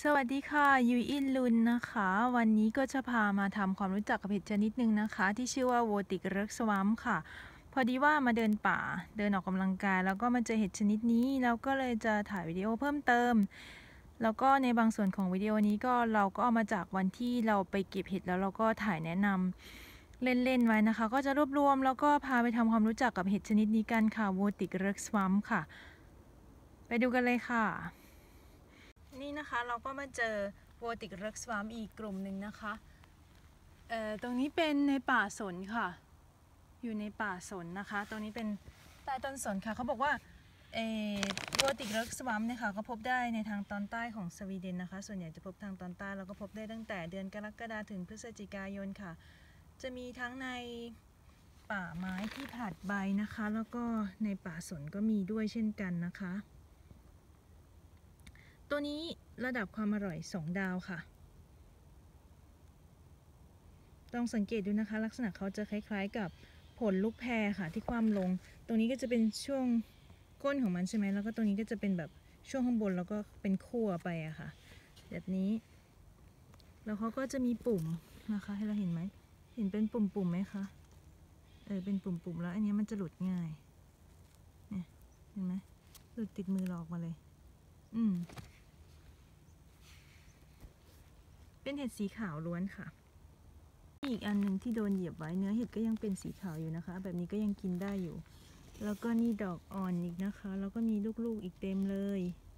สวัสดีค่ะยุยอินลุนนะคะวันนี้ก็จะพามาทำความรู้จักกับเห็ดชนิดหนึ่งนะคะที่ชื่อว่าโวติกเริกสวัมค่ะพอดีว่ามาเดินป่าเดินออกกำลังกายแล้วก็มาเจอเห็ดชนิดนี้แล้วก็เลยจะถ่ายวิดีโอเพิ่มเติมแล้วก็ในบางส่วนของวิดีโอนี้ก็เราก็เอามาจากวันที่เราไปเก็บเห็ดแล้วเราก็ถ่ายแนะนำเล่นๆไว้นะคะก็จะรวบรวมแล้วก็พาไปทำความรู้จักกับเห็ดชนิดนี้กันค่ะโวติกเริกสวัมค่ะไปดูกันเลยค่ะนี่นะคะเราก็มาเจอโวติกเริกสวัมอีกกลุ่มหนึ่งนะคะตรงนี้เป็นในป่าสนค่ะอยู่ในป่าสนนะคะตรงนี้เป็นใต้ต้นสนค่ะเขาบอกว่าโวติกเริกสวัมเนี่ยค่ะก็พบได้ในทางตอนใต้ของสวีเดนนะคะส่วนใหญ่จะพบทางตอนใต้แล้วก็พบได้ตั้งแต่เดือนกรกฎาคมถึงพฤศจิกายนค่ะจะมีทั้งในป่าไม้ที่ผลัดใบนะคะแล้วก็ในป่าสนก็มีด้วยเช่นกันนะคะตัวนี้ระดับความอร่อย2 ดาวค่ะต้องสังเกตดูนะคะลักษณะเขาจะคล้ายๆกับผลลูกแพรค่ะที่คว่ำลงตรงนี้ก็จะเป็นช่วงก้นของมันใช่ไหมแล้วก็ตรงนี้ก็จะเป็นแบบช่วงข้างบนแล้วก็เป็นขั้วไปอะค่ะแบบนี้แล้วเขาก็จะมีปุ่มนะคะให้เราเห็นไหมเห็นเป็นปุ่มไหมคะเป็นปุ่มแล้วอันนี้มันจะหลุดง่ายเนี่ยเห็นไหมหลุดติดมือเราออกมาเลยเป็นเห็ดสีขาวล้วนค่ะอีกอันหนึ่งที่โดนเหยียบไว้เนื้อเห็ดก็ยังเป็นสีขาวอยู่นะคะแบบนี้ก็ยังกินได้อยู่แล้วก็นี่ดอกอ่อนอีกนะคะแล้วก็มีลูกๆอีกเต็มเลย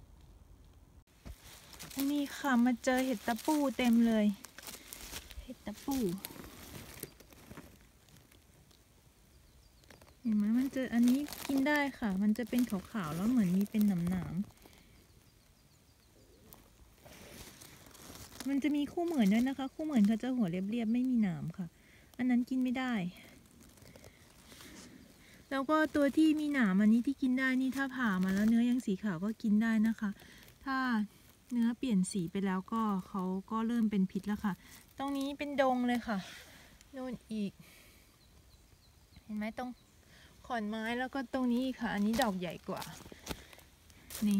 นี่ค่ะมาเจอเห็ดตะปูเต็มเลยเห็ดตะปูเห็นไหมมันเจออันนี้กินได้ค่ะมันจะเป็นขาวๆแล้วเหมือนมีเป็นหนามมันจะมีคู่เหมือนด้วยนะคะคู่เหมือนเขาจะหัวเรียบๆไม่มีหนามค่ะอันนั้นกินไม่ได้แล้วก็ตัวที่มีหนามอันนี้ที่กินได้นี่ถ้าผ่ามาแล้วเนื้อยังสีขาวก็กินได้นะคะถ้าเนื้อเปลี่ยนสีไปแล้วก็เขาก็เริ่มเป็นพิษแล้วค่ะตรงนี้เป็นดงเลยค่ะโน่นอีกเห็นไหมตรงขอนไม้แล้วก็ตรงนี้อีกค่ะอันนี้ดอกใหญ่กว่านี่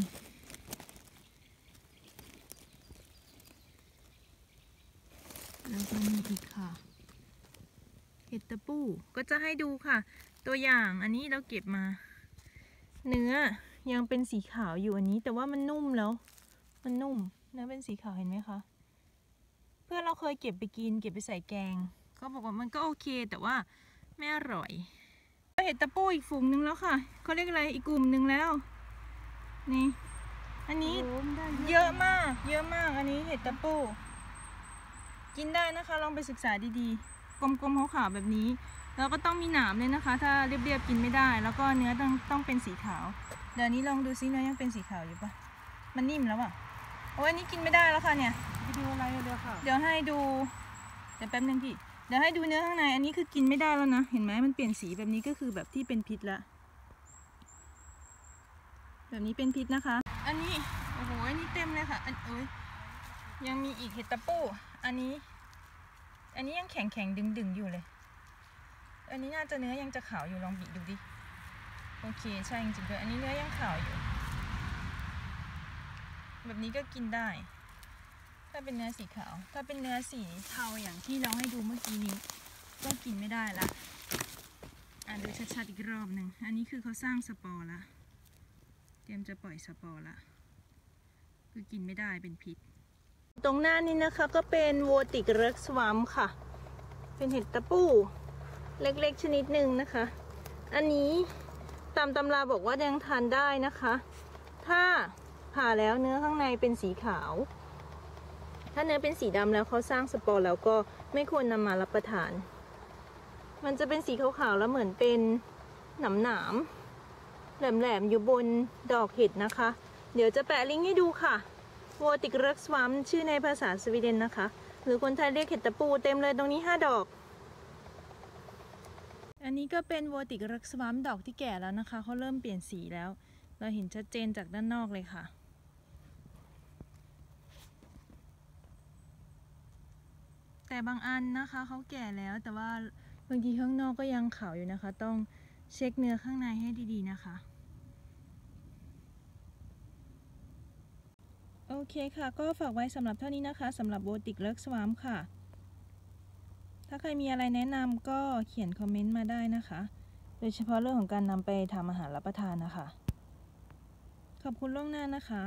แล้วก็มีอีกค่ะเห็ดตะปูก็จะให้ดูค่ะตัวอย่างอันนี้เราเก็บมาเนื้อยังเป็นสีขาวอยู่อันนี้แต่ว่ามันนุ่มแล้วมันนุ่มเนื้อเป็นสีขาวเห็นไหมคะเพื่อนเราเคยเก็บไปกินเก็บไปใส่แกงเขาบอกว่ามันก็โอเคแต่ว่าไม่อร่อยเห็ดตะปูอีกฝูงนึงแล้วค่ะเขาเรียกอะไรอีกกลุ่มนึงแล้วนี่อันนี้เยอะมากอันนี้เห็ดตะปูกินได้นะคะลองไปศึกษาดีๆกลมๆขาวๆแบบนี้แล้วก็ต้องมีหนามเลยนะคะถ้าเรียบๆกินไม่ได้แล้วก็เนื้อต้องเป็นสีขาวเดี๋ยวนี้ลองดูซิเนื้อยังเป็นสีขาวอยู่ปะมันนิ่มแล้วอ่ะโอ้ยอันนี้กินไม่ได้แล้วค่ะเนี่ยดูอะไรเดี๋ยวค่ะเดี๋ยวให้ดูเดี๋ยวแป๊บนึงพี่เดี๋ยวให้ดูเนื้อข้างในอันนี้คือกินไม่ได้แล้วนะเห็นไหมมันเปลี่ยนสีแบบนี้ก็คือแบบที่เป็นพิษแล้วแบบนี้เป็นพิษนะคะอันนี้โอ้โหอันนี้เต็มเลยค่ะยังมีอีกเห็ดตะปูอันนี้ยังแข็งดึงอยู่เลยอันนี้น่าจะเนื้อยังจะขาวอยู่ลองบีบดูดิโอเคใช่จริงๆเลยอันนี้เนื้อยังขาวอยู่แบบนี้ก็กินได้ถ้าเป็นเนื้อสีขาวถ้าเป็นเนื้อสีเทาอย่างที่เราให้ดูเมื่อกี้นี้ก็กินไม่ได้ละดูชัดๆอีกรอบหนึ่งอันนี้คือเขาสร้างสปอร์ละเตรียมจะปล่อยสปอร์ละคือกินไม่ได้เป็นพิษตรงหน้านี้นะคะก็เป็นโวติกเริกสวัมค่ะเป็นเห็ดตะปูเล็กๆชนิดหนึ่งนะคะอันนี้ตามตำราบอกว่ายังทานได้นะคะถ้าผ่าแล้วเนื้อข้างในเป็นสีขาวถ้าเนื้อเป็นสีดำแล้วเขาสร้างสปอร์แล้วก็ไม่ควรนำมารับประทานมันจะเป็นสีขาวๆแล้วเหมือนเป็นหนามแหลมๆอยู่บนดอกเห็ดนะคะเดี๋ยวจะแปะลิงก์ให้ดูค่ะโวติกเริกสวัมชื่อในภาษาสวีเดนนะคะหรือคนไทยเรียกเห็ดตะปูเต็มเลยตรงนี้5 ดอกอันนี้ก็เป็นโวติกเริกสวัมดอกที่แก่แล้วนะคะเขาเริ่มเปลี่ยนสีแล้วเราเห็นชัดเจนจากด้านนอกเลยค่ะแต่บางอันนะคะเขาแก่แล้วแต่ว่าบางทีข้างนอกก็ยังขาวอยู่นะคะต้องเช็คเนื้อข้างในให้ดีๆนะคะโอเคค่ะก็ฝากไว้สำหรับเท่านี้นะคะสำหรับโบติกเลิกสวามค่ะถ้าใครมีอะไรแนะนำก็เขียนคอมเมนต์มาได้นะคะโดยเฉพาะเรื่องของการนำไปทำอาหารรับประทานนะคะขอบคุณล่วงหน้านะคะ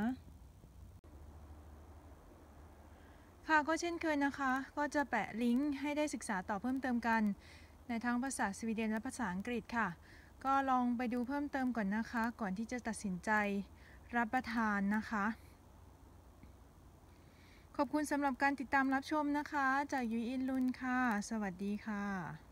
ค่ะก็เช่นเคยนะคะก็จะแปะลิงก์ให้ได้ศึกษาต่อเพิ่มเติมกันในทั้งภาษาสวีเดนและภาษาอังกฤษค่ะก็ลองไปดูเพิ่มเติมก่อนนะคะก่อนที่จะตัดสินใจรับประทานนะคะขอบคุณสำหรับการติดตามรับชมนะคะจากยุ้ยอินลุนค่ะสวัสดีค่ะ